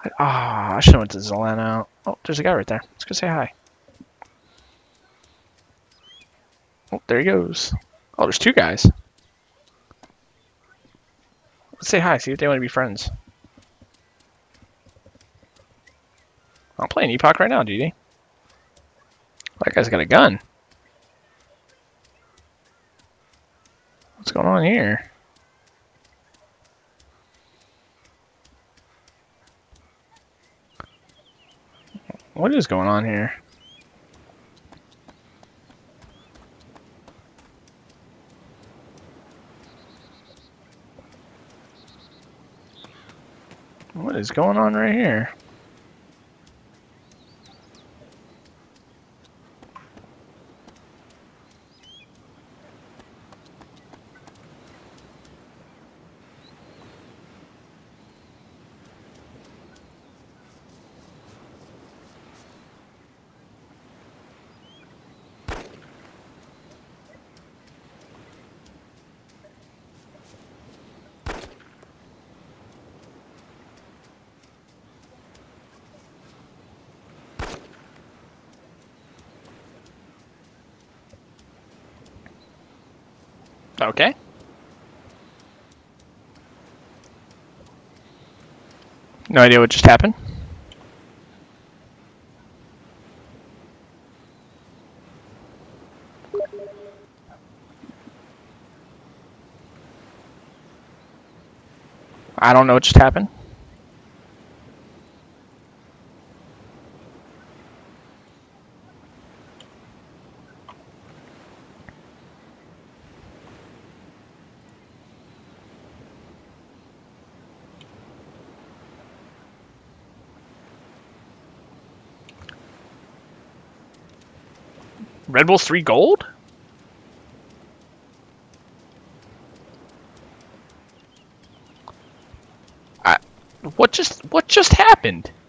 Ah, I should have went to Zeleno. Oh, there's a guy right there. Let's go say hi. Oh, there he goes. Oh, there's two guys. Let's say hi, see if they want to be friends. I'm playing Epoch right now, GD. That guy's got a gun. What's going on here? What is going on here? What is going on right here? Okay. No idea what just happened. I don't know what just happened. Red Bull's 3 gold? What just happened?